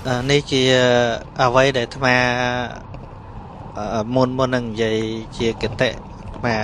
នេះជាអ្វីដែលអាត្មាមុននឹងនិយាយជាគតិមក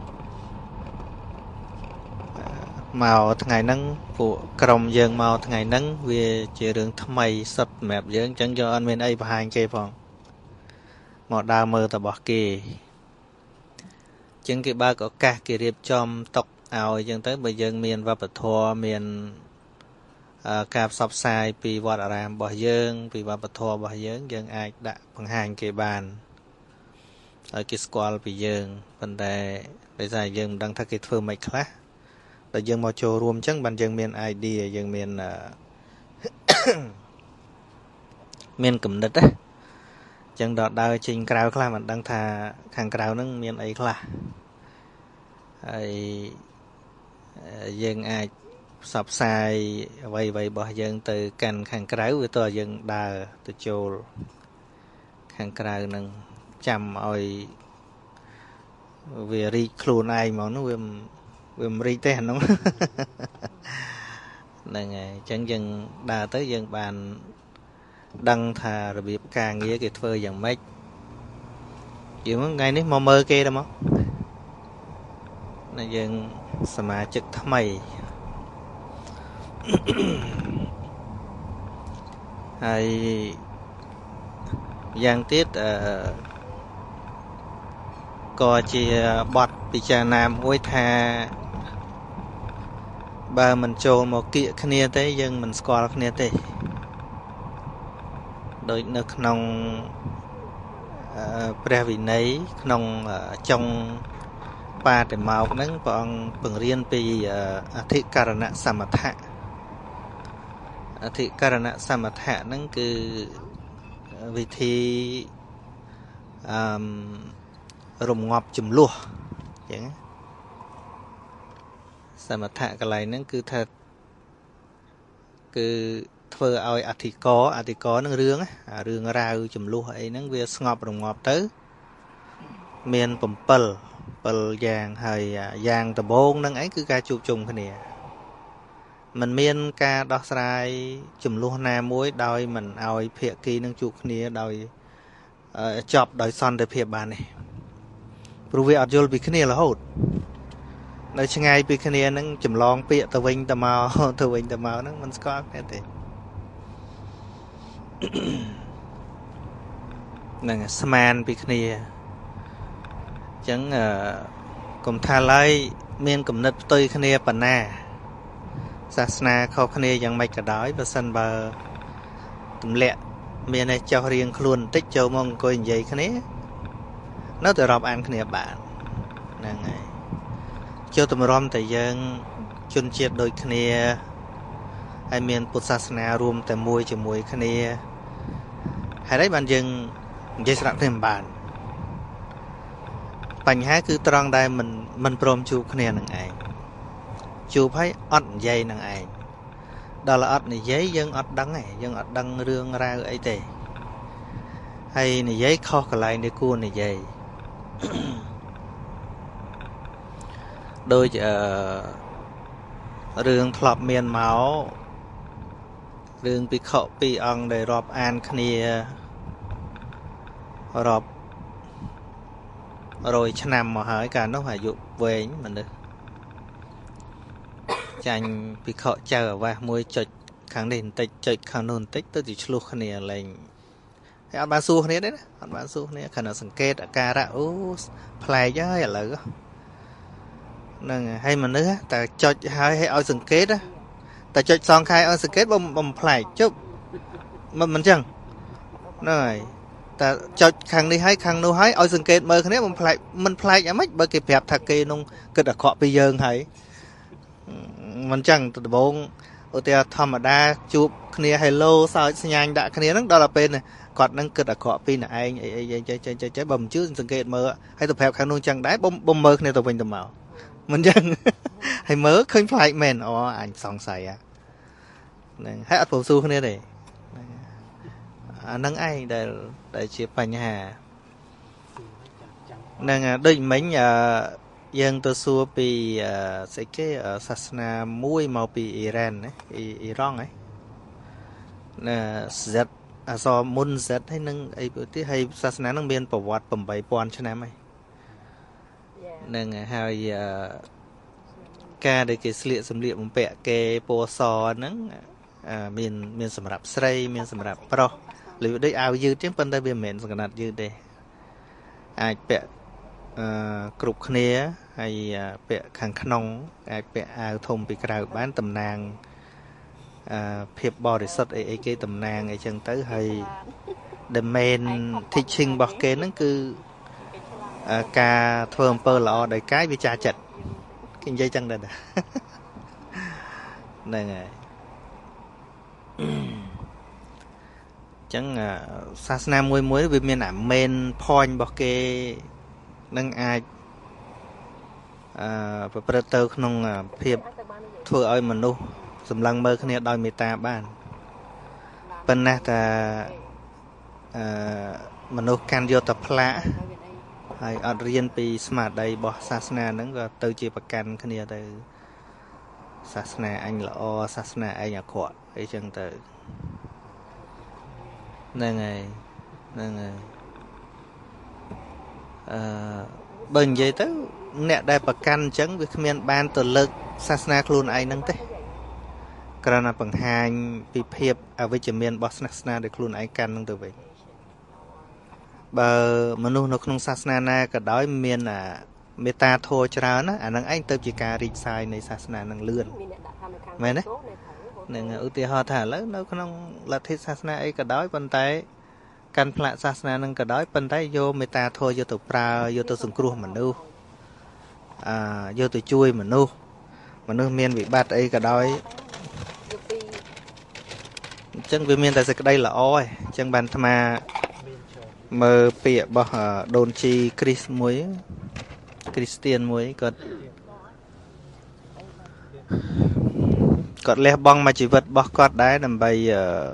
ថ្ងៃហ្នឹងពួកក្រុមយើងមកថ្ងៃហ្នឹងវាជារឿងថ្មីសុទ្ធសម្រាប់យើងអញ្ចឹងយកអត់មានអីបង្ហាញគេផងមកដើរមើលរបស់គេអញ្ចឹងគេបើកឱកាសគេរៀបចំតុកឲ្យអញ្ចឹងទៅបើយើងមានវប្បធម៌មានការផ្សព្វផ្សាយពីវត្តអារាមរបស់យើងពីវប្បធម៌របស់យើងយើងអាចដាក់បង្ហាញគេបានឲ្យគេស្គាល់ពីយើងប៉ុន្តែដោយសារយើងមិនដឹងថាគេធ្វើមិនខ្លះតែយើងមកចូលរួមអញ្ចឹងបានយើងមាន idea យើងមានគំនិតណាអញ្ចឹងដល់ដើរចេញក្រៅខ្លះមិនដឹងថាខាងក្រៅហ្នឹងមានអីខ្លះហើយយើងអាចផ្សព្វផ្សាយអ្វីៗរបស់យើងទៅកាន់ខាងក្រៅវាតើយើងដើរទៅចូលខាងក្រៅហ្នឹងចាំឲ្យវារីកខ្លួនឯងមកនោះវាមិនរីកទេអានោះហ្នឹងហើយអញ្ចឹងយើងដើរទៅយើងបានដឹងថារបៀបការងារគេធ្វើយ៉ាងម៉េចយើងថ្ងៃនេះមកមើលគេទៅមកណាយើងសមាជិកថ្មីហើយយ៉ាងទៀតក៏ជាបទពិចារណាមួយថាបើមិនចូលមកគៀកគ្នាទេយើងមិនស្គាល់គ្នាទេដូចនៅក្នុងព្រះវិន័យក្នុងចុងបាតិម៉ោកហ្នឹងព្រះអង្គបង្រៀនពីអធិករណសមថៈអធិករណសមថៈហ្នឹងគឺវិធីរំងាប់ចំនួនអញ្ចឹងសមថៈកន្លែងហ្នឹងគឺថាគឺធ្វើឲ្យអធិករនឹងរឿងរ៉ាវចំនួនអីហ្នឹងវាស្ងប់រងាប់ទៅមាន7យ៉ាងហើយយ៉ាងដំបូងហ្នឹងឯងគឺការជួបជុំគ្នាมันមានការដោះស្រាយចំនួនណាមួយដោយមិនឲ្យភាគីនឹងជួបគ្នាដោយចប់ដោយសន្តិភាពបានទេព្រោះវាអត់យល់ពីគ្នារហូតនៅឆ្ងាយពីគ្នាហ្នឹងចម្លងពាក្យទៅវិញទៅមកហ្នឹងมันស្គាល់គ្នាទេហ្នឹងស្មានពីគ្នាអញ្ចឹងកុំថាឡើយមានគំនិតផ្ទុយគ្នាប៉ុណ្ណាសាសនាខុសគ្នាយ៉ាងម៉េចក៏ដោយបើសិនបើទម្លាក់មានតែចោះរៀងខ្លួនបន្តិចចូលមកអង្គុយនិយាយគ្នានៅតែរាប់អានគ្នាបានហ្នឹងហើយចូលតម្រាំតែយើងជនជាតិដូចគ្នាហើយមានពុទ្ធសាសនារួមតែមួយជាមួយគ្នាហើយđấyបានយើងនិយាយស្ដាប់គ្នាមិនបានបញ្ហាគឺត្រង់ដែលមិនព្រមជួបគ្នានឹងឯងជួបហើយអត់និយាយនឹងឯងដល់អត់និយាយយើងអត់ដឹងទេយើងអត់ដឹងរឿងរ៉ាវអីទេហើយនិយាយខុសកន្លែងដែលគួរនិយាយដូចរឿងធ្លាប់មានមករឿងភិក្ខុពីរអង្គដែលរាប់អានគ្នារាប់100ឆ្នាំមកហើយកាលនោះអាយុវែងមនុស្សចាញ់ភិក្ខុចៅអាវាសមួយចុចខាងនេះបន្តិចចុចខាងនោះបន្តិចទៅជាឆ្លោះគ្នាលេងហើយអត់បានសួរគ្នាទេណាអត់បានសួរគ្នាគ្រាន់តែសង្កេតអាការៈអូប្លែកហើយឥឡូវហ្នឹងហើយមនុស្សតែចុចហើយឲ្យសង្កេតតែចុចសងខែឲ្យសង្កេតបំប្លែកជប់មិនចឹងហ្នឹងហើយតែចុចខាងនេះហើយខាងនោះហើយឲ្យសង្កេតមើលគ្នាបំប្លែកមិនប្លែកយ៉ាងម៉េចបើគេប្រាប់ថាគេនោះគិតអាក្រក់ពីយើងហើយមិនចឹងដំបូងឧទាហរណ៍ធម្មតាជួបគ្នា hello សើចស្ញាញ់ដាក់គ្នាហ្នឹងដល់ទៅពេលគាត់នឹងគិតអាក្រក់ពីអ្នកឯងអីចេះបើមិនជឿសង្កេតមើលហើយទៅប្រាប់ខាងនោះចឹងដែរបំមើលគ្នាទៅវិញទៅមកមិនចឹងហើយមើលឃើញប្លែកមែនអូអញសង្ស័យហ្នឹងហើយអត់ព្រមសួរគ្នាទេអាហ្នឹងឯងដែលជាបញ្ហាហ្នឹងដូចមិញយើងទៅសួរពីស្អីគេសាសនាមួយមកពីអ៊ីរ៉ានណាអ៊ីរ៉ង់ហ៎ណា so muôn giật hay nâng ấy bữa tí hay sa sná nâng miên bảo vọt bầm bầy pon cho nam ấy nâng hai ca để cái sliệ sầm liệm bẹ cái po so nâng miên sầm rạp sray miên sầm rạp pro liệu đây ao dư tiếng phân tay miên sầm nát dư đây ai bẹ cục khné hay bẹ khang khong ai bẹ ao thùng bị cào bán tầm nàng phiệp bò để xuất ấy cái tầm nàng ấy chân tới hay the main teaching bọc kế nó cứ ca thơm pơ lọ đầy cái bị cha chật kinh dây chân đây nè này này chẳng sasna muối muối vì miền Nam main point bọc kế nâng ai predator không phiệp thưa ơi mình luôn sầm lăng mơ khné đòi mê ta ban bên nè ta mình nuôi can vô tập lạ hay ở riêng pi smart đây bỏ sasna nắng và từ chỉ bạc can khné từ sasna anh là o sasna anh là quạ ấy chân từ nè ngày bên vậy tới nè đại bạc can chấn với miền ban từ lực sasna luôn ai nâng thế cái nào bằng hai bị phép ở với chữ miền Bosnia để luôn ai can nâng từ vậy bờ mà nu nó không sasna na cái đói miền là meta thô cho nó anh ấy tới chỉ cả rít sai này sasna năng lươn mày đấy nên ưu tiên họ thả lớn nó không là thế sasna ấy cái đói bên tay căn lại sasna năng cái đói bên tay vô meta thô vô từ pra vô từ sừng cua mà nu vô từ chui mà nu miền bị bát ấy cái đói chân vì miền tại sao đây là oi chân bàn tham mà mơ bịa bỏ đồn chi Chris muối Christian muối cọt lẹ bong mà chỉ vật bỏ cọt đá nằm bay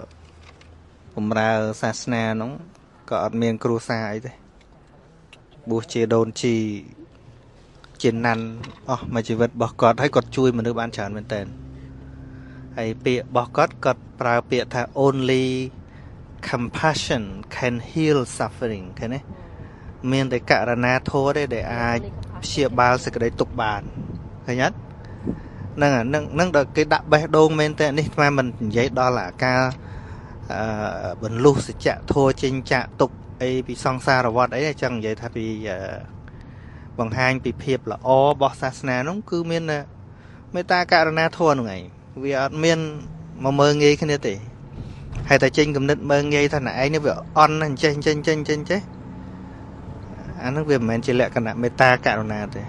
ra sasna nó cọt miền cruza ấy thế buộc chỉ đồn chi trên năn mà chỉ vật bỏ cọt hay cọt chui mà nước bán chán bên tên hay bịa bỏ cọt pra bịa tha only compassion can heal suffering cái này miền để cả na thô đấy để ai chia bao sẽ cái đấy tục bàn thấy nhất nâng được cái đạp bè đôn men tên đi mà mình giấy đó là ca bình lưu sẽ chạ thô trên chạ tục ấy bị song xa rồi vọt ấy chẳng vậy thay vì bằng hai bị phiệp là o bọ sasna nó cứ miền mấy ta cả na thô này vì miền mà mơ nghe cái này thì hay ta trên cầm nứt mơ nghe thằng này nó vừa on trên chứ anh nó việc mình chỉ lệ cái nào meta cả nào thì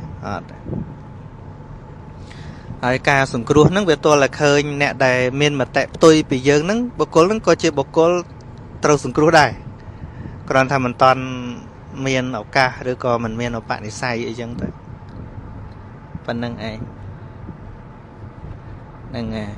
ai ca sủng cua nó về tôi là khơi nè đầy miền mà tệ tôi bị dướng nó bọc cố nó coi chơi bọc cố trâu sủng cua đây còn thằng mình toàn miền ở ca rồi còn mình miền ở bạn thì sai vậy chẳng tới phần năng ai năng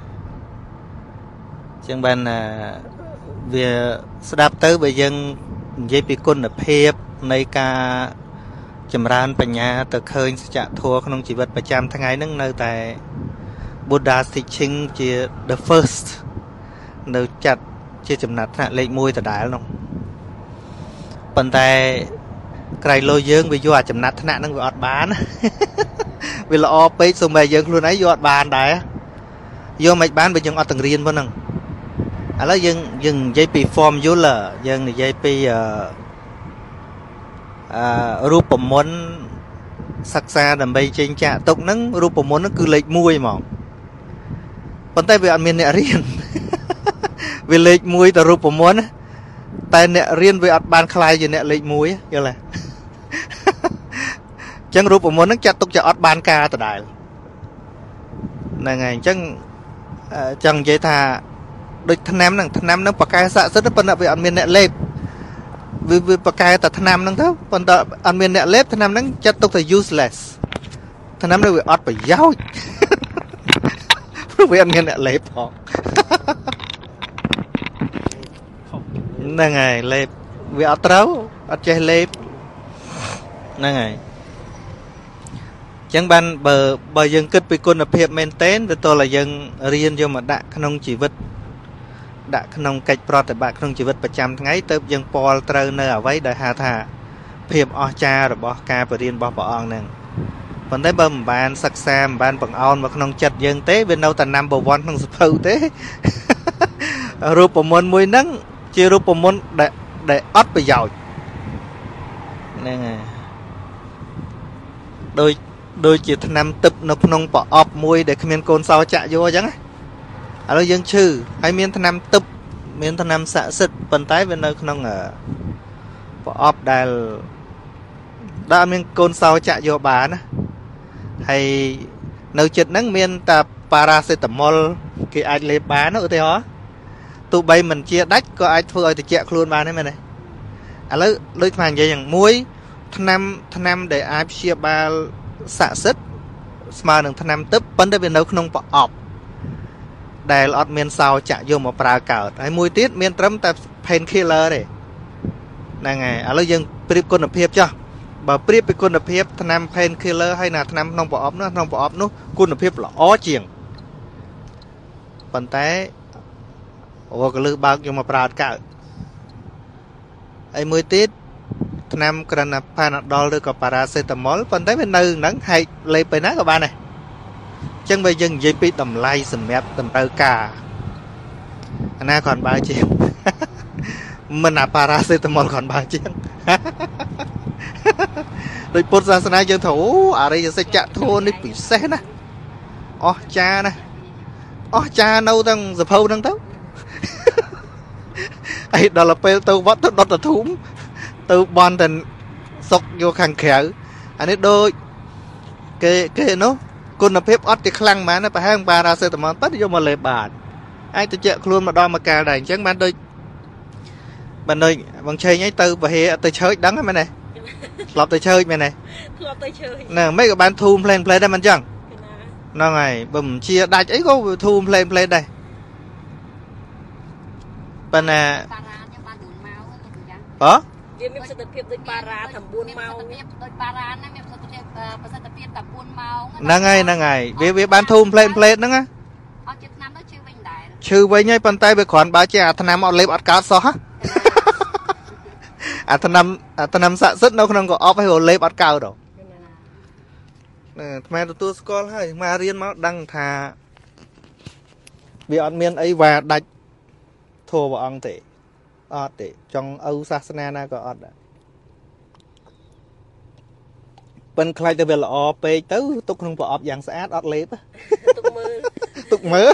chẳng ban là về đáp tới bây giờ dây bị côn ở phép này ca chấm ran bạch nhà từ khơi sẽ thua không chỉ vật 100 tháng ngày nâng nơi tại Buddha teaching chỉ the first nơi chặt chưa chấm nát hạ lệnh môi từ đại luôn phần tay cái lôi dương vì do chấm nát thằng nâng vọt bán vì là o pay xong bây dương luôn ấy vọt bàn đấy vô mạch bán bây giờ ở tầng riêng vẫn nâng là dừng dây pi form vô là dừng dây pi rupa muốn sắc xa đầm bay trên chạ tục nắng rupa muốn nó cứ lệch mùi mà còn tay về ăn miên nè riêng vì lệch mùi từ rupa muốn tay nè riêng về ăn ban khai gì nè lệch mùi như là chẳng rupa muốn nó chặt tục cho ăn ban ca từ đại này ngày chẳng dây thà đôi thằng nam nó bạc cái xạ rất là phân về ăn miên nè lép vì bạc cái ta thằng nam nó thấp còn ta ăn miên nè lép thằng nam nó chặt tục là useless thằng nam nó bị ọt phải giáo vì ăn miên nè lép họ này ngày lép vì ọt trấu ọt chơi lép này ngày chẳng ban bờ dân kết bị côn ở phiệp maintain thì tôi là dân riêng cho mà đã không chỉ vật đã không cách prot để bạn không chỉ vật 100 ngày tới dân Paul trâu nơi ở vậy đời hà thà phiệp o cha rồi bỏ ca và riêng bỏ bỏ nè còn tới bơm bàn sắc sam bàn bằng on mà không chặt dân tế bên đâu tận năm bầu von không sụp tế rùa môn mùi nắng chia rùa môn để ót bây giờ nè đôi chỉ năm tập nó không bỏ ọp mùi để miền cồn sau chạy vô chẳng ở đây dân chư hay miền năm tập miền năm xạ xịt phần tái bên nơi không ở bỏ ọp đài đã miền cồn sau chạy vô bà nè hay nơi chật nắng miền ta paracetamol cái ai lấy bán nó ở đây hả tụ bay mình chia đách có ai thôi thì chạy luôn bán đấy mày này à lấy màn vậy rằng muối năm để ai chia ba xạ xích mà đừng năm tức vấn đề bên đâu không bỏ ọp đài lọt miền sau chạy vô một pra cào hay muối tiết miền trấm ta painkiller đấy này ngày à lấy dân prip con phiệp cho bà prip con phiệp năm painkiller hay là năm không bỏ ọp nó không bỏ ọp nó con phiệp là ó chiềng phần té ô cái lư bao nhưng mà pra cào ai muối tiết năm cần là Panadol được có paracetamol phần tới bên nơi nắng hay lấyไปណាcác bạn này chân bây giờ dây pi tầm lay sầm mép tầm tơ cả anh na còn 3 chiếc mình là paracetamol còn 3 chiếc rồi bột ra sân dân thủ ở đây sẽ chạm thôn đi bị xe nè cha nâu đang dập hâu đang tấu ấy đó là pe tàu vót đó là thúng từ bon thành sọc vô khang khéo anh ấy đôi cái nó con là phép ót thì khăng mà nó phải hàng ba ra xe tầm tất vô mà lệ bản ai tôi chạy luôn mà đo mà cà đành chẳng bạn đôi bạn ơi bằng chơi nhảy từ và hệ tôi chơi đắng mày này lọp tôi chơi mày này nè mấy cái bạn thu play đây mình chẳng nó này bùm chia đại ấy có thu play đây bạn à hả វាមានប្រសិទ្ធភាពដូចប៉ារ៉ា9 ម៉ោងដូចប៉ារ៉ាណាមានប្រសិទ្ធភាពតែ4 ម៉ោងហ្នឹងហើយវាបានធូមផ្លេតហ្នឹងណាអត់ជិតឆ្នាំទៅឈឺវិញដែរឈឺវិញហើយប៉ុន្តែវាគ្រាន់បើជាអាថ្នាំអត់លេបអត់កើតសោះអាថ្នាំស័ក្តិសិទ្ធនៅក្នុងកអប់ហើយលេបអត់កើតដល់ថ្មទទួលស្គាល់ហើយមករៀនមកដឹងថាវាអត់មានអីវ៉ាដាច់ធัวព្រះអង្គទេអត់ទេចង់ឪសាសនាណាក៏អត់ដែរប៉ិនខ្លាចតែវាល្អពេកទៅទុកក្នុងប្រអប់យ៉ាងស្អាតអត់លេបទុកមើល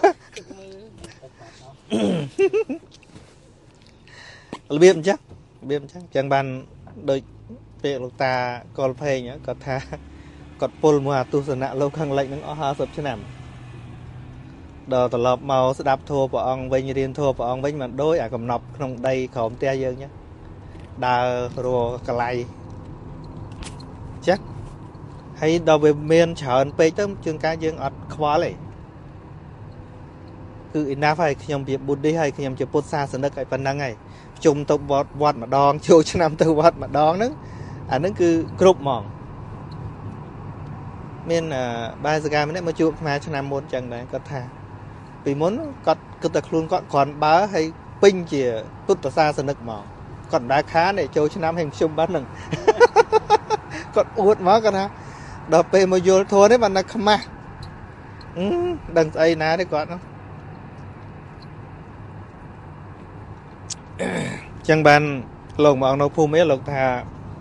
របៀបអញ្ចឹងចឹងបានដូចពេលលោកតាកុលភេងគាត់ថាគាត់ពុលមកអាទស្សនៈលោកខាងលិចនឹងអស់50ឆ្នាំដល់ត្រឡប់មកស្ដាប់ធម៌ព្រះអង្គវិញរៀនធម៌ព្រះអង្គវិញមិនដូចអាកំណប់ក្នុងដីក្រោមផ្ទះយើងចឹងដើររកន្លែងចាស់ហើយដល់វាមានច្រើនពេកទៅជាងការយើងអត់ខ្វល់ទេគឺ enough ហើយខ្ញុំជា Buddhist ហើយខ្ញុំជាពុទ្ធសាសនិកហើយប៉ុណ្ណឹងហើយជុំទៅវត្តម្ដងចូលឆ្នាំទៅវត្តម្ដងហ្នឹងអាហ្នឹងគឺគ្រប់ហ្មងមានបាយសកាម្នាក់មកជួបខ្មែរឆ្នាំមុនចឹងដែរគាត់ថាពីមុនគាត់គិតតែខ្លួនគាត់គ្រាន់បើហើយពេញជាពុទ្ធសាសនិកហ្មងគាត់មិនដែលខានទេចូលឆ្នាំហើយខ្ញុំបាត់ហ្នឹងគាត់អួតមកគាត់ថាដល់ពេលមកយល់ធម៌នេះបានតែខ្មាស់ដឹងស្អីណាទេគាត់ហ្នឹងចឹងបានលោកមកនៅភូមិលោកថា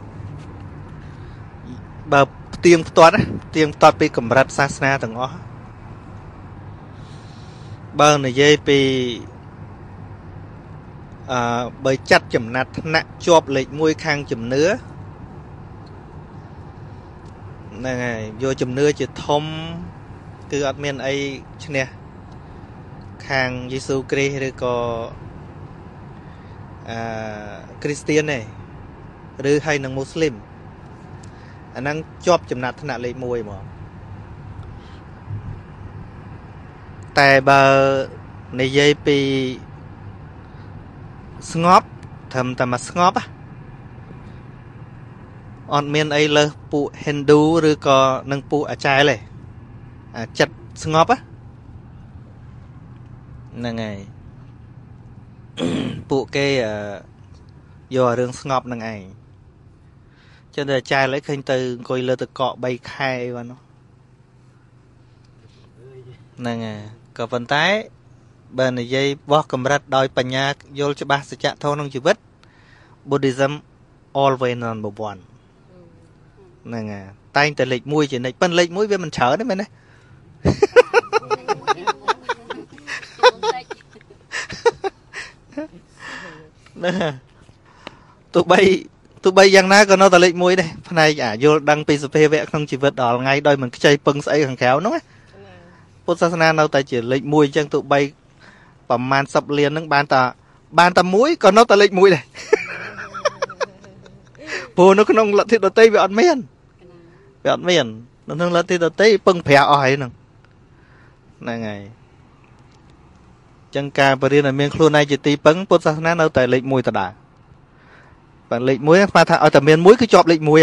បើផ្ទៀងផ្ទាត់ពីកម្រិតសាសនាទាំងអស់បើនិយាយពីបើចាត់ចំណាត់ថ្នាក់ជាប់លេខ1ខាងជំនឿហ្នឹងហើយយកជំនឿជាធំគឺអត់មានអីឈ្នះខាងយេស៊ូគ្រីស្ទឬក៏គ្រីស្ទៀនទេឬហើយនឹងមូស្លីមអាហ្នឹងជាប់ចំណាត់ថ្នាក់លេខ1ហ្មងតែបើនិយាយពីស្ងប់ត្រឹមតែមកស្ងប់អត់មានអីលើសពួក Hindu ឬក៏នឹងពួកអាចារ្យទេចិត្តស្ងប់ហ្នឹងហើយពួកគេយករឿងស្ងប់នឹងឯងចឹងតែចាយឡើយឃើញទៅអង្គុយលើទឹកកក3ខែបាទនោះហ្នឹងហើយក៏ប៉ុន្តែបើនិយាយបោះកម្រិតដោយបញ្ញាយល់ច្បាស់សច្ចធម៌ក្នុងជីវិត Buddhism always number 1ហ្នឹងហើយតែងតែលេខ1ជានិច្ចប៉ុន្តែលេខ1វាមិនច្រើនទេមែនទេណាទោះបីយ៉ាងណាក៏នៅតែលេខ1ដែរផ្នែកយល់ដឹងពីសភាវៈក្នុងជីវិតដល់ថ្ងៃដោយមិនខ្ចីពឹងស្អីខាងក្រៅហ្នឹងពុទ្ធសាសនានៅតែជាលេខ1អញ្ចឹងទោះបីប្រមាណ10លានហ្នឹងបានតែ1ក៏នៅតែលេខ1ដែរព្រោះនៅក្នុងលទ្ធិដទៃវាអត់មាននៅក្នុងលទ្ធិដទៃពឹងប្រាអស់ហើយហ្នឹងហើយចឹងការបរិញ្ញាមានខ្លួនឯងជាទីពឹងពុទ្ធសាសនានៅតែលេខ1ដដែលបាទលេខ1ស្មើថាឲ្យតែមាន1គឺជាប់លេខ1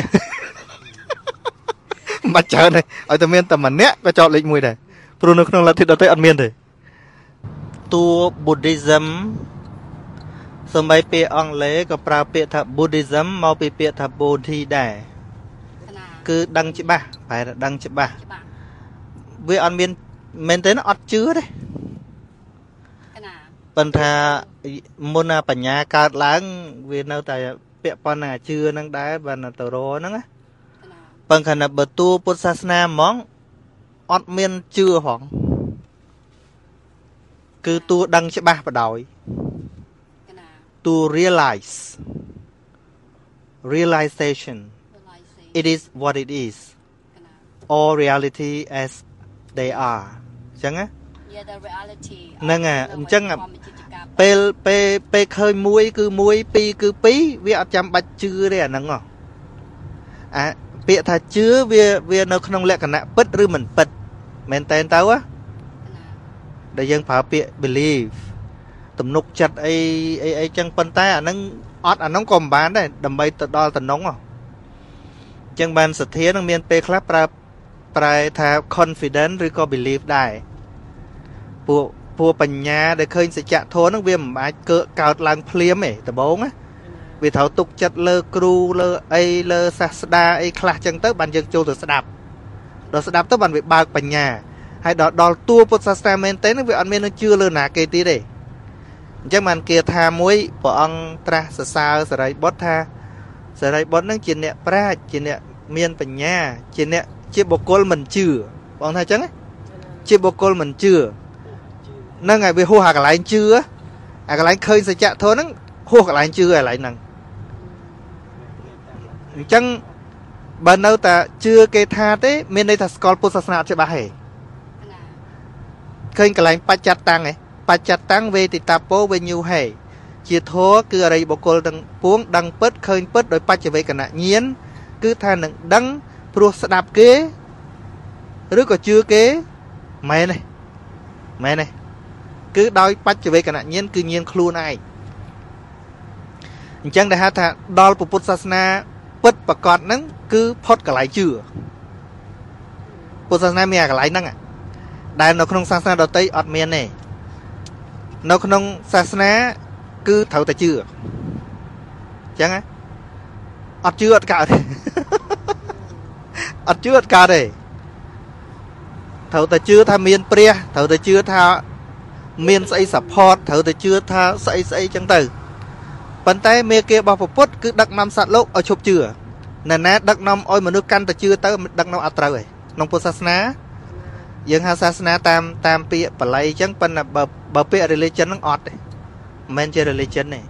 មិនច្រើនទេឲ្យតែមានតែម្នាក់ក៏ជាប់លេខ1ដែរព្រោះនៅក្នុងលទ្ធិដទៃអត់មានទេតួ Buddhism សម្បីពាក្យអង់គ្លេសក៏ប្រើពាក្យថា Buddhism មកពីពាក្យថា Bodhi ដែរគឺដឹងច្បាស់បែរដឹងច្បាស់វាអត់មានមែនទេអត់ជឿទេប៉ុន្តែមុនបញ្ញាកើតឡើងវានៅតែពាក់ព័ន្ធនឹងអាជឿហ្នឹងដែរបានទៅរហ្នឹងណាប៉ុន្តែបើតួពុទ្ធសាសនាហ្មងអត់មានជឿហងគឺតួដឹងច្បាស់បដ ாய் តួ realization it is what it is all reality as they are អញ្ចឹងណាហ្នឹងហើយអញ្ចឹងពេលឃើញ1គឺ1 2គឺ2វាអត់ចាំបាច់ជឿទេអាហ្នឹងពាក្យថាជឿវានៅក្នុងលក្ខណៈពិតឬមិនពិតមែនតើទៅដែលយើងប្រើពាក្យ believe ទំនុកចិត្តអីចឹងប៉ុន្តែអាហ្នឹងអត់អាហ្នឹងក៏មិនបានដែរដើម្បីទៅដល់តំណងអញ្ចឹងបានសទ្ធានឹងមានពេលខ្លះប្រែថា confident ឬក៏ believe ដែរពួកបញ្ញាដែលឃើញសច្ចធម៌ហ្នឹងវាមិនអាចកើតឡើងភ្លាមទេដំបូងណាវាត្រូវទុកចិត្តលើគ្រូលើអីលើសាស្តាអីខ្លះចឹងទៅបានយើងចូលទៅស្ដាប់ដល់ស្ដាប់ទៅបានវាបើកបញ្ញាហើយដល់តួពុទ្ធសាសនាមែនទេវាអត់មាននឹងជឿលើណាគេទៀតទេអញ្ចឹងបានគេថាមួយព្រះអង្គត្រាស់សរសើរសារីបុត្រថាសារីបុត្រហ្នឹងជាអ្នកប្រាជ្ញជាអ្នកមានបញ្ញាជាបុគ្គលមិនជឿបងថាអញ្ចឹងជាបុគ្គលមិនជឿហ្នឹងហើយវាហួសអាកន្លែងជឿអាកន្លែងឃើញសច្ចធម៌ហ្នឹងហួសកន្លែងជឿកន្លែងហ្នឹងអញ្ចឹងបើនៅតែជឿគេថាទេមានន័យថាស្គាល់ពុទ្ធសាសនាអត់ច្បាស់ទេឃើញកន្លែងបច្ចតាំងឯងបច្ចតាំងវេទិតាពោវិញ្ញូហេជាធម៌គឺអរិយបុគ្គលទាំងពួងដឹងពិតឃើញពិតដោយបច្ចវេកណញាណគឺថានឹងដឹងព្រោះស្ដាប់គេឬក៏ជឿគេមែនទេគឺដោយបច្ចវេកណញាណគឺញាណខ្លួនឯងអញ្ចឹងដែលហៅថាដល់ពុទ្ធសាសនាពិតប្រកបហ្នឹងគឺផុតកន្លែងជឿពុទ្ធសាសនាមានអាកន្លែងហ្នឹងដែលនៅក្នុងសាសនាដទៃអត់មានទេនៅក្នុងសាសនាគឺត្រូវតែជឿអញ្ចឹងអត់ជឿអត់កើតទេអត់ជឿអត់កើតទេត្រូវតែជឿថាមានព្រះត្រូវតែជឿថាមានស្អី support ត្រូវតែជឿថាស្អីអញ្ចឹងទៅប៉ុន្តែមេគារបស់ពុទ្ធគឺដឹកនាំសត្វលោកឲ្យឈប់ជឿណាដឹកនាំឲ្យមនុស្សកាន់តែជឿទៅដឹកនាំអត់ត្រូវឯងក្នុងពុទ្ធសាសនាយើងហៅសាសនាតាមពាក្យបាលីអញ្ចឹងប៉ុន្តែបើពាក្យ religion ហ្នឹងអត់ទេមិនមែនជា religion ទេ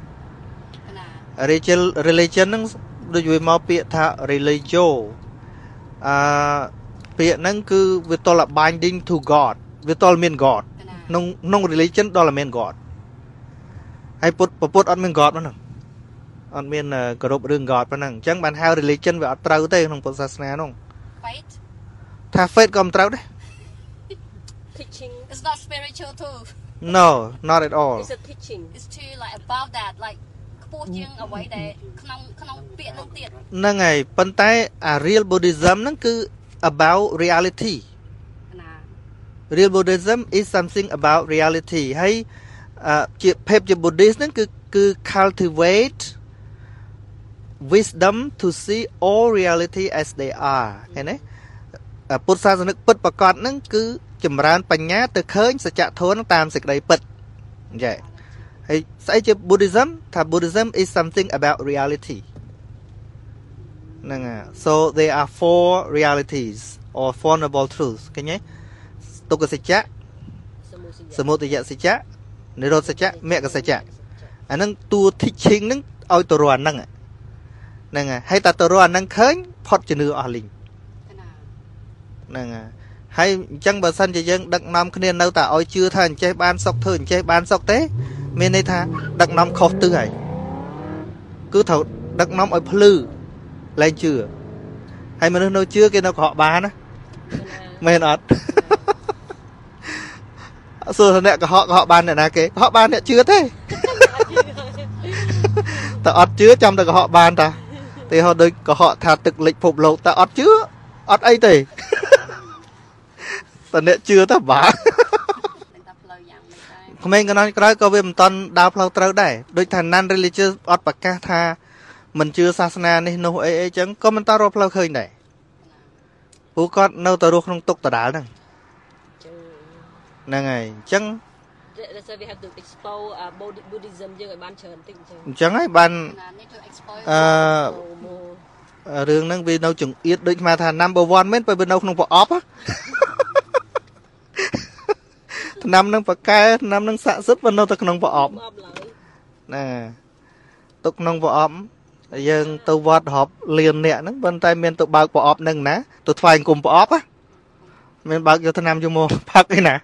religion ហ្នឹងដូចវាមកពាក្យថា religio ពាក្យហ្នឹងគឺវាតល binding to God វាតលមាន God ក្នុង religion ដល់មាន God ហើយពុទ្ធអត់មាន God ហ្នឹងអត់មានគោរពរឿង God ប៉ុណ្ណឹងអញ្ចឹងបានហៅ religion វាអត់ត្រូវទេក្នុងពុទ្ធសាសនាហ្នឹង faith ថា faith ក៏មិនត្រូវដែរ teaching it's not spiritual too no not at all it's a teaching it's too like above that like ខ្ពស់ជាងអ្វីដែលក្នុងពាក្យហ្នឹងទៀតហ្នឹងហើយប៉ុន្តែអា real Buddhism ហ្នឹងគឺ about reality real Buddhism is something about reality ហើយជាភាពជា Buddhist ហ្នឹងគឺ cultivate wisdom to see all reality as they are ឃើញទេពុទ្ធសាសនិកពិតប្រកបហ្នឹងគឺចម្រើនបញ្ញាទៅឃើញសច្ចធម៌ហ្នឹងតាមសេចក្តីពិតចា៎ហើយស្អីជា Buddhism ថា Buddhism is something about reality ហ្នឹងហើយ so there are four realities or four noble truths ឃើញទេទុក្ខសច្ចៈសមុទយសច្ចៈនិរោធសច្ចៈមគ្គសច្ចៈអាហ្នឹងតួ teaching ហ្នឹងឲ្យទៅរកអាហ្នឹងហ្នឹងហើយតែទៅរកអាហ្នឹងឃើញផុតជំនឿអស់លីងហ្នឹងហើយអញ្ចឹងបើសិនជាយើងដឹកនាំគ្នានៅតែឲ្យជឿថាអញ្ចេះបានសុខធ្វើអញ្ចេះបានសុខទេមានន័យថាដឹកនាំខុសទិសហើយគឺត្រូវដឹកនាំឲ្យភ្លឺលែងជឿហើយមនុស្សនៅជឿគេនៅកុហកបានណាមែនអត់សួរថាអ្នកកុហកបានអ្នកណាគេកុហកបានអ្នកជឿទេតែអត់ជឿចាំតែកុហកបានតាទេហោដូចកុហកថាទឹកលិចភពលោកតែអត់ជឿអត់អីទេតែអ្នកជឿទៅបាទក្មេងកណ្ដាលក្រោយក៏វាមិនតន់ដើរផ្លូវត្រូវដែរដូចថា non religious អត់ប្រកាសថាមិនជឿសាសនានេះនោះអីអីចឹងក៏មិនតន់រកផ្លូវឃើញដែរព្រោះគាត់នៅតែរស់ក្នុងទុក្ខដដាលហ្នឹងហ្នឹងហើយអញ្ចឹង we have to expose Buddhism យើងឲ្យបានច្រើនតិចអញ្ចឹងអញ្ចឹងហើយបានរឿងហ្នឹងវានៅចង្អៀតដូចស្មើថា number 1 មែនបើវានៅក្នុងប្រអប់ឆ្នាំនឹងប្រកែឆ្នាំនឹងស័ក្តិសិទ្ធិវានៅតែក្នុងប្រអប់ណាទុកក្នុងប្រអប់យើងទៅវត្តរាប់លានអ្នកហ្នឹងប៉ុន្តែមានទៅបើកប្រអប់ហ្នឹងណាទៅថ្វាយអង្គមប្រអប់មានបើកយកឆ្នាំយកមកផឹកឯណា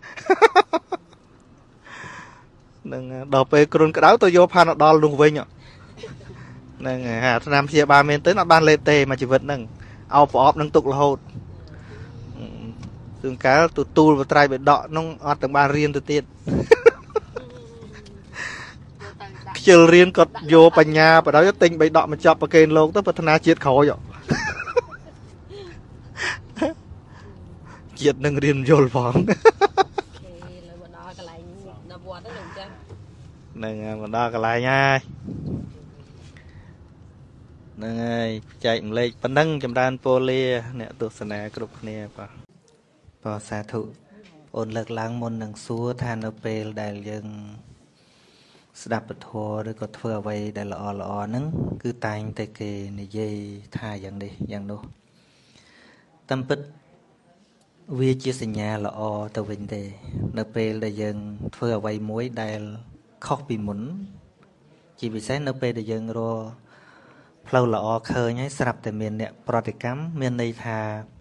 នឹងដល់ពេលគ្រុនក្តៅទៅយកផាណាដលនោះវិញហ្នឹងហើយឆ្នាំព្យាបាលមែនទៅអត់បានលេបទេមួយជីវិតហ្នឹងអោប្រអប់នឹងទុករហូតជួនកាលទូលបត្រៃបិដកនោះអត់ទាំងបានរៀនទៅទៀតខ្ជិលរៀនគាត់យកបញ្ញាបដ ாய் ទិញបិដកមកចាប់ប្រកេនលោកទៅប្រាថ្នាជាតិក្រោយជាតិនឹងរៀនយល់ផងហ្នឹងហើយមកដល់កន្លែងហើយហ្នឹងហើយចែកម្លេចប៉ុណ្ណឹងចម្រើនពលាអ្នកទស្សនាគ្រប់គ្នាបាទសាធុអូនលើកឡើងមុននឹងសួរថានៅពេលដែលយើងស្ដាប់ពធឬក៏ធ្វើអ្វីដែលល្អហ្នឹងគឺតែងតែគេនិយាយថាយ៉ាងនេះយ៉ាងនោះតាមពិតវាជាសញ្ញាល្អទៅវិញទេនៅពេលដែលយើងធ្វើអ្វីមួយដែលខុសពីមុនជាពិសេសនៅពេលដែលយើងរកផ្លូវល្អឃើញហើយស្រាប់តែមានអ្នកប្រតិកម្មមានន័យថា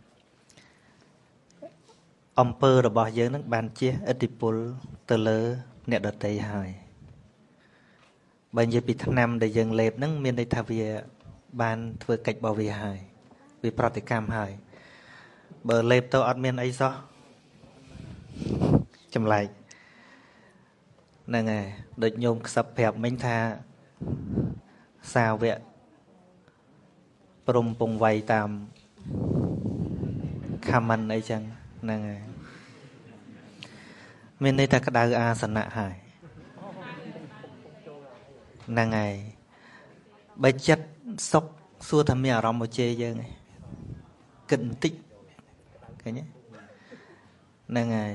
អំពើរបស់យើងនឹងបានជះឥទ្ធិពលទៅលើអ្នកដទៃហើយបើនិយាយពីថ្នាំដែលយើងលេបហ្នឹងមានន័យថាវាបានធ្វើកិច្ចរបស់វាហើយវាប្រតិកម្មហើយបើលេបទៅអត់មានអីសោះចម្លែកហ្នឹងហើយដូចញោមខ្សឹបប្រាប់មិញថាសាវកព្រំពងវៃតាមខមមិនអីចឹងហ្នឹងហើយមានន័យថាក្តៅអាសនៈហើយហ្នឹងហើយបើចិត្តសុខសួរថាមានអារម្មណ៍មកជេរយើងឯងគិតបន្តិចឃើញទេហ្នឹងហើយ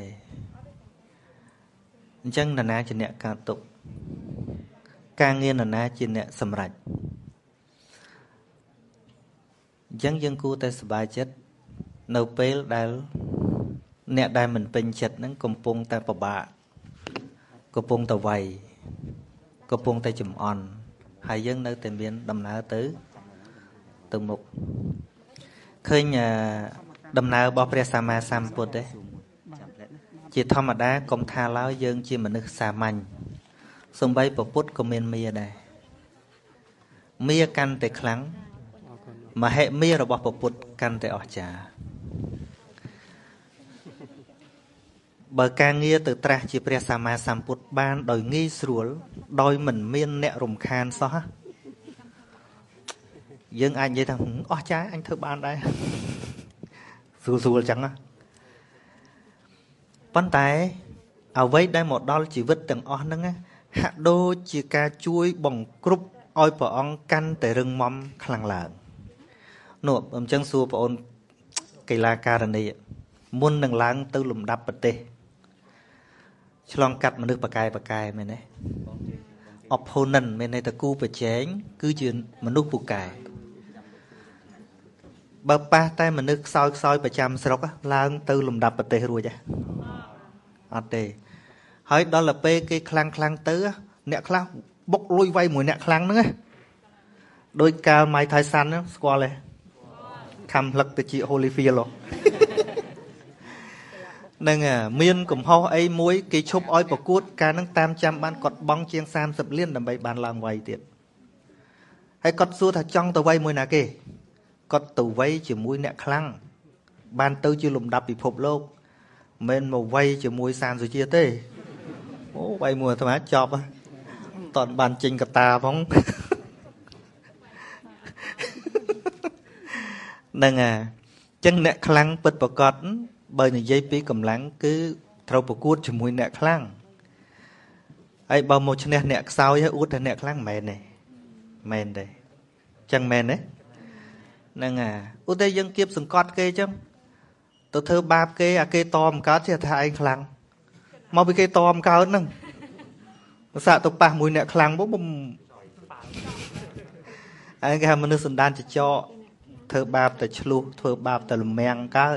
អញ្ចឹងនរណាជាអ្នកកើតទុកការងារនរណាជាអ្នកសម្រេចអញ្ចឹងយើងគួរតែសប្បាយចិត្តនៅពេលដែលអ្នកដែលមិនពេញចិត្តហ្នឹងកំពុងតែពិបាកកំពុងតែវាយកំពុងតែចំអន់ហើយយើងនៅតែមានដំណើរទៅមុខឃើញដំណើររបស់ព្រះសម្មាសម្ពុទ្ធទេជាធម្មតាកុំថាឡើយយើងជាមនុស្សសាមញ្ញសំបីពពុទ្ធក៏មានមាដែរមាកាន់តែខ្លាំងមហិមារបស់ពពុទ្ធកាន់តែអស្ចារ្យបើការងារទៅត្រាស់ជាព្រះសម្មាសម្ពុទ្ធបានដោយងាយស្រួលដោយមិនមានអ្នករំខានសោះយើងអាចនិយាយថាអស្ចារ្យអញធ្វើបានដែរស្រួលៗអញ្ចឹងប៉ុន្តែ ở vây đây một đo chỉ vứt từng on nâng á hạ đô chỉ ca chuối bằng cúp oi bỏ on căn để rừng mầm khăng lợn nộp chân xua bỏ ôn cây la cà này muôn nâng láng tư lùm đập bật tê chlong cắt mà nước bạc cài mày này opponent mày này ta cu bật chén cứ chuyện mà nước bù cài bờ pa tay mà nước soi bờ chăm sọc á láng tư lùm đập bật tê rồi chứ ở tê hỏi đó là pe cái khăng tứ á nẹt khăng bốc lôi vay mùi nẹt khăng nữa đôi cao mai thái san á quaเลยคำลักตะจีโฮลิฟีลนั่งมีนกับเขาไอ้มวยกีชบอ้อยประกูดการนั่งตามจำบ้านกดบ้องเชียงซามสับเลี้ยนดำใบบานลางไวเตียดให้กดสู้ถ้าจ้องตัวไว้มวยนาเกกดตัวไว้จะมวยเนี่ยคลั่งบ้านตื้อจะหลุมดับปีพบโลกเมนมาไว้จะมวยซามสุเชียเต้โอ้ไว้มวยธรรมะจอบอ่ะตอนบานจริงกับตาพ้องนั่งจังเนคลังเปิดประกอบเบอร์ในใจปีกำลังคือเราประกวดจมูกเนคลังไอ้บอมโมชเนเนคซาวให้อุดแต่เนคลังแมนเนี่ยแมนเลยจังแมนเนี่ยนั่งอุดได้ยังเก็บสังกัดเกยจังตัวเธอบาปเกยเกยตอมก้าวที่ถ่ายคลังมาไปเกยตอมก้าวนั่งสะตัวปากมวยเนคลังปุ๊บบุ้มไอ้แกมันนึกสันดานจะเจาะเธอบาปแต่ชลุเธอบาปแต่ลมแมงก็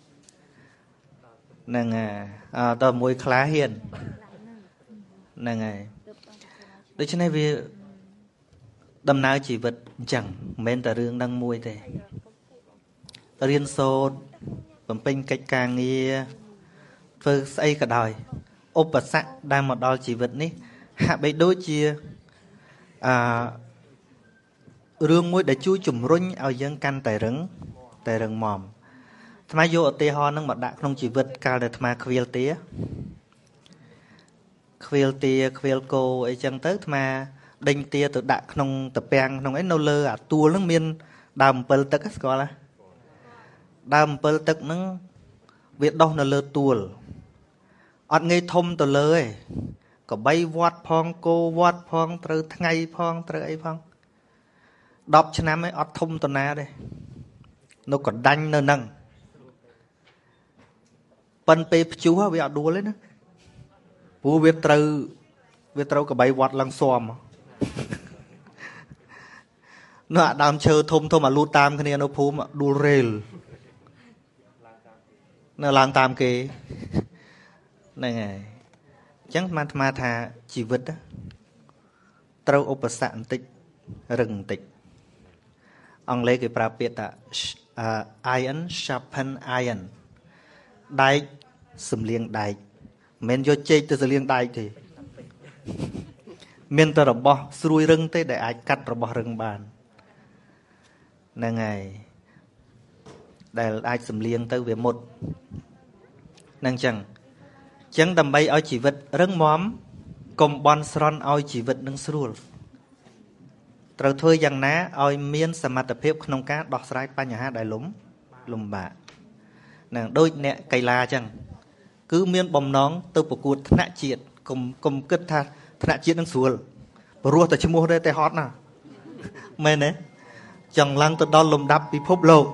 นั่งไงตัวมวยคล้าเฮียนนั่งไงโดยเฉพาะวิดำน้ำชีวิตจังเม้นแต่เรื่องดังมวยแต่เรียนโซดผมเป็นกิจการเงี้ยเพื่อใส่กระดอยอุปสรรคได้มาดอลชีวิตนี้หาไปดูเชียเรื่องมวยได้ช่วยจุ่มรุ่งเอายังกันแต่เรื่องหมอมทำไมโยเตฮอนั่งมาดักนงชีวิตการเดินมาควิลเตียควิลโกไอจังเตอร์ทำไมดิงเตียตัวดักนงตะแปงนงไอโนเลอร์ตัวนั่งมีนดำเปิลตึกก็ละดำเปิลตึกนั่งเวียดดองโนเลอร์ตัวอัดไงทมตัวเลยก็ใบวัดพองโกวัดพองเตอไงพองเตอไอพองดอกชนะไม่อัดทุ่มตัวน้าเลยnó còn đánh nơi nâng phần pe chú ha việc đua lên nữaผู้เวทเรากับใบวัดลังซอมเนาะดามเชอทมมาลูตามคะแนนเอาภูมิดูเรลเนาะลางตามเกนั่นไงจังมาทาชีวิตนะเราอุปสรรคติดรึงติดอังเลกิปราเปียตะiron sharpen iron ได้สำเลียงได้เมนโยเจตัวสำเลียงได้ทีเมนตัวระบอบสรุยรึงเตได้อาจกัดระบอบรึงบานนั่นไงได้อาจสำเลียงตัวเวียหมดนั่งจังดำใบเอาชีวิตรึงม้อมกลมบอลสรอนเอาชีวิตนึงสรุลเราเธออย่างน้าเอาเมียนสมรรถภาพขนมการดอกสายปัญหาได้ลุมบะนั่งโดยเนี่ยไกลาจังcứ miên bom nón từ bộ cuộc thạnh triệt cùng kết thà thạnh triệt đang sủa rùaแต่ชั่วโมงได้แต่ฮอตน่ะไม่เนี่ยจังลังตัวดอลลมดับปีพบโลก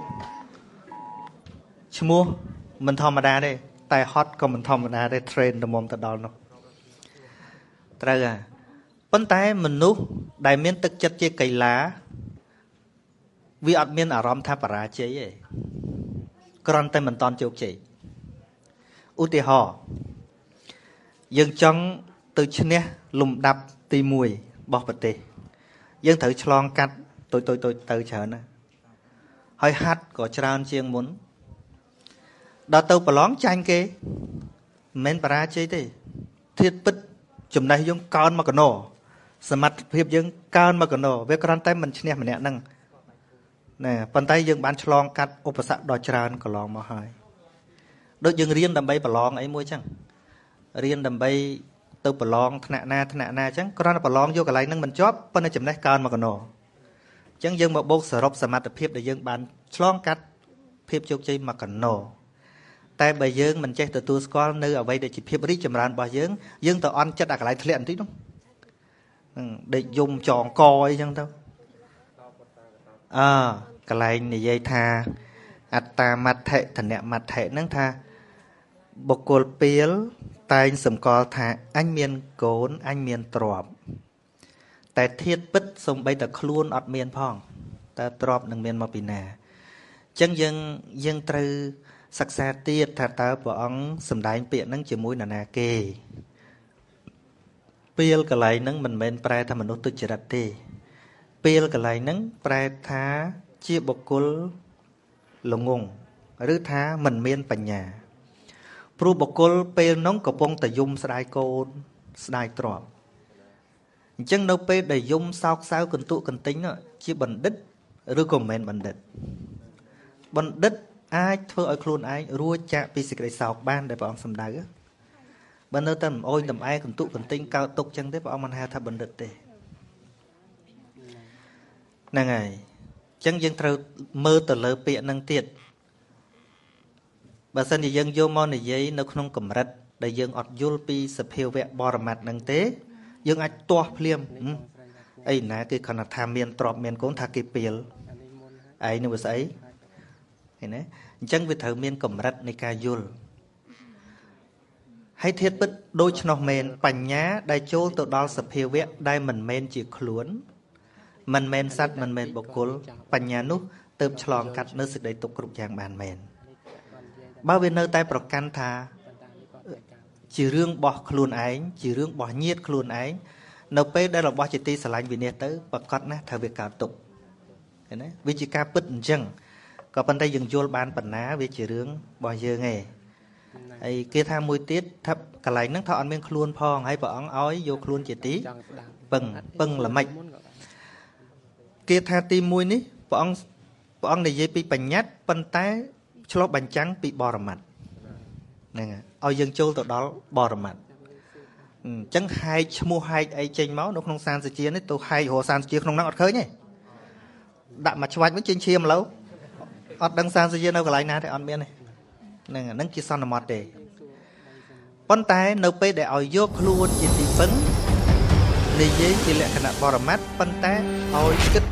ชั่วโมงมันธรรมดาได้แต่ฮอตก็มันธรรมดาได้เทรนด์ตัวมอมตัวดอลเนาะตราปัญหามนุษย์ได้เมียนตึกจัดเจไกลาวิอัดเมียนอารมณ์ท่าปราเจยกรอนแต่มันตอนโจกเจอุติหอยังจังtừ chân nè lùm đập tì mùi bọt bật tìยังthử chlong cắt tôi từ chờ nè hơi hát có tràn chiêng muốn đào tàu bờ lóng chanh kê men para chơi tì thiết bích chùm này dùng con mà còn nổ sầm mặt hiệp dùng con mà còn nổ với con tay mình nè mình nè nâng nè bàn tay dùng bán chlong cắt ốp sạ đò tràn có lòng mà hơi đôi dương riêng đầm bay bờ lóng ấy muối chăng riêng đầm bay từ bờ lóng thạnh na chăng con bờ lóng vô cái này nâng mình chóp bên này chùm này con mà còn nổ chăng dương một bốc sờ rộp sầm mặt tập hiệp để dương bán chlong cắt hiệp chụp chơi mà còn nổ តែបើយើងមិនចេះទទួលស្គាល់នៅអ្វីដែលជាភាពរីកចម្រើនរបស់យើងទៅអន់ចិត្តអាកន្លែងធ្លាក់បន្តិចនោះដេកយំចងកអីចឹងទៅកន្លែងនិយាយថាអត្តាមត្ថិធនមត្ថិហ្នឹងថាបុគ្គលពីលតែងសម្គាល់ថាអញមានកូនអញមានទ្រព្យតែធាតុពិតសំបីតែខ្លួនអត់មានផងតើទ្រព្យនឹងមានមកពីណាអញ្ចឹងយើងត្រូវសិក្សាទៀតថាតើព្រះអង្គសម្ដែងពាក្យហ្នឹងជាមួយនរណាគេពេលកន្លែងហ្នឹងមិនមែនប្រែថាមនុស្សទុច្ចរិតទេពេលកន្លែងហ្នឹងប្រែថាជាបុគ្គលល្ងងឬថាមិនមានបញ្ញាព្រោះបុគ្គលពេលហ្នឹងកំពុងតែយំស្ដាយកូនស្ដាយទ្រព្យអញ្ចឹងនៅពេលដែលយំសោកសៅកន្ទក់កន្ទិញនោះជាបណ្ឌិតឬក៏មិនមែនបណ្ឌិតអាចធ្វើឲ្យខ្លួនឯងរួចចាកពីសេចក្តីសោកបានដែលព្រះអង្គសម្ដៅបើនៅតែអោយតំឯកន្ទក់កន្ទិញកើតទុកចឹងទេព្រះអង្គមិនហៅថាបណ្ឌិតទេហ្នឹងហើយអញ្ចឹងយើងត្រូវមើលទៅលើពាក្យហ្នឹងទៀតបើសិនជាយើងយកមកនិយាយនៅក្នុងកម្រិតដែលយើងអត់យល់ពីសភាវៈបរមត្ថហ្នឹងទេយើងអាចទាស់ភ្លាមអីណាគេគ្រាន់តែថាមានទ្រព្យមានកូនថាគេពីលឯងនឹងវាស្អីឃើញទេអញ្ចឹងវាត្រូវមានកម្រិតនៃការយល់ហើយធាតុពិតដូច្នោះមែនបញ្ញាដែលចូលទៅដល់សភាវៈដែលមិនមែនជាខ្លួនមិនមែនសត្វមិនមែនបុគ្គលបញ្ញានោះទើបឆ្លងកាត់នៅសេចក្តីទុក្ខគ្រប់យ៉ាងបានមែនបើវានៅតែប្រកាន់ថាជារឿងរបស់ខ្លួនឯងជារឿងរបស់ញាតិខ្លួនឯងនៅពេលដែលរបស់ជាទីស្រឡាញ់វិនិច្ឆ័យទៅប្រកាសណាស់ថាវាកើតទុក្ខឃើញទេវាជាការពិតអញ្ចឹងក៏ប៉ុន្តែយើងយល់បានប៉ុណ្ណាវាជារឿងរបស់យើងឯងហើយគេថាមួយទៀតថាកន្លែងហ្នឹងថាអត់មានខ្លួនផងហើយព្រះអង្គឲ្យយកខ្លួនជាទីពឹងល្មិចគេថាទី1នេះព្រះអង្គនិយាយពីបញ្ញត្តិប៉ុន្តែឆ្លុះបញ្ចាំងពីបរមត្ថហ្នឹងហើយឲ្យយើងចូលទៅដល់បរមត្ថអញ្ចឹងហែកឈ្មោះហែកអីចេញមកនៅក្នុងសានសជានេះទៅហែករកសានសជាក្នុងហ្នឹងអត់ឃើញទេដាក់មកឆ្វាច់វិញចេញឈាមឡូវអត់ដឹងសានសជានៅកន្លែងណាទេអត់មានទេហ្នឹងជាសន្មតទេប៉ុន្តែនៅពេលដែលឲ្យយកខ្លួនជាទីពឹងនិយាយជាលក្ខណៈបរមត្ថប៉ុន្តែឲ្យគិត